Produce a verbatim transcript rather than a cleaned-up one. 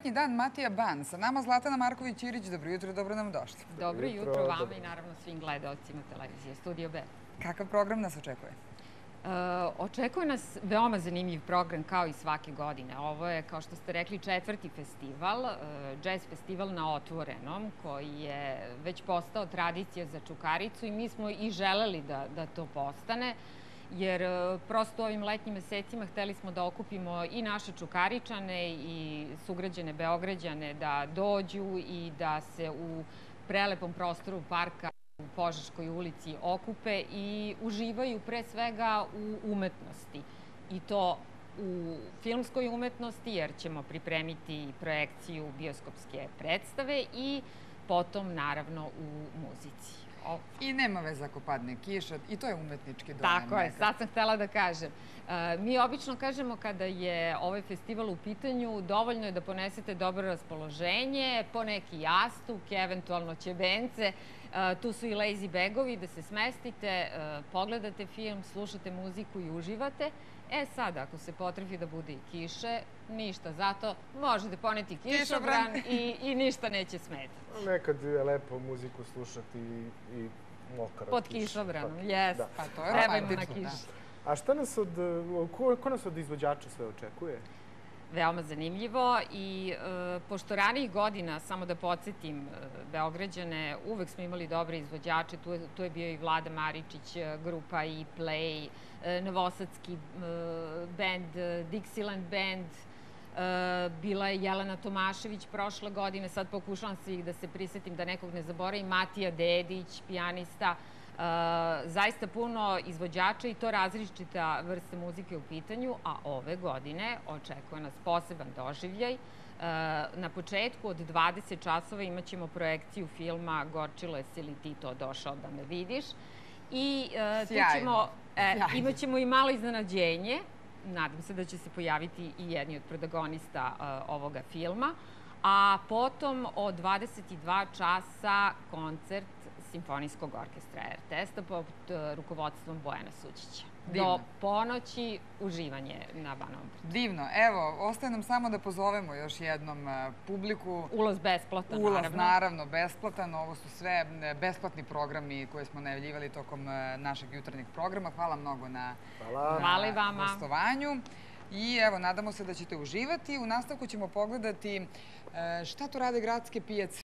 Dan Matija Ban, sa nama Zlatana Marković-Irić. Dobro jutro, dobro nam došli. Dobro jutro vama i naravno svim gledalcima televizije Studio B. Kakav program nas očekuje? Očekuje nas veoma zanimljiv program kao i svake godine. Ovo je, kao što ste rekli, četvrti festival, jazz festival na otvorenom, koji je već postao tradicija za Čukaricu i mi smo i želeli da, da to postane, jer prosto ovim letnjim mesecima hteli smo da okupimo i naše Čukaričane i sugrađane Beograđane da dođu i da se u prelepom prostoru parka u Požeškoj ulici okupe i uživaju pre svega u umetnosti. I to u filmskoj umetnosti, jer ćemo pripremiti projekciju bioskopske predstave i potom, naravno, u muzici. I nema veze ako padne kiša, i to je umetnički dojam. Tako je, sad sam htela da kažem. Mi obično kažemo kada je ovaj festival u pitanju, dovoljno je da ponesete dobro raspoloženje, po neki jastuk, eventualno ćebence, tu su i lazy bagovi, da se smestite, pogledate film, slušate muziku i uživate. E sad, ako se potrefi da bude i kiše, ništa. Zato možete poneti kišobran i, i ništa neće smetati. Nekad je lepo muziku slušati i, i mokra pod kišobranom, jes. Pa to je Trebajmo na romantično, kišu. A šta nas od, ko, ko nas od izvođača sve očekuje? Veoma zanimljivo i e, pošto ranijih godina, samo da podsjetim Beograđane, uvek smo imali dobre izvođače, tu je, tu je bio i Vlada Maričić, grupa i Play, e, novosadski e, band, Dixieland band, e, bila je Jelena Tomašević prošle godine, sad pokušavam svih da se prisetim da nekog ne zaboravim, Matija Dedić, pijanista, Uh, zaista puno izvođača i to različita vrsta muzike u pitanju, a ove godine očekuje nas poseban doživljaj. Uh, na početku od dvadeset časova imat ćemo projekciju filma Gorčilo je si li ti to došao da me vidiš. I uh, tu ćemo, e, imat ćemo i malo iznenađenje. Nadam se da će se pojaviti i jedni od protagonista uh, ovoga filma. A potom od dvadeset dva časa koncert Simfonijskog orkestra er te es-a pod rukovodstvom Bojana Sućića. Do ponoći uživanje na Banovom brdu. Divno. Evo, ostaje nam samo da pozovemo još jednom publiku. Ulaz besplatan, naravno. Ulaz, naravno, besplatan. Ovo su sve besplatni programi koje smo najavljivali tokom našeg jutarnjeg programa. Hvala mnogo na, Hvala. na gostovanju. I evo, nadamo se da ćete uživati. U nastavku ćemo pogledati šta to rade gradske pijace.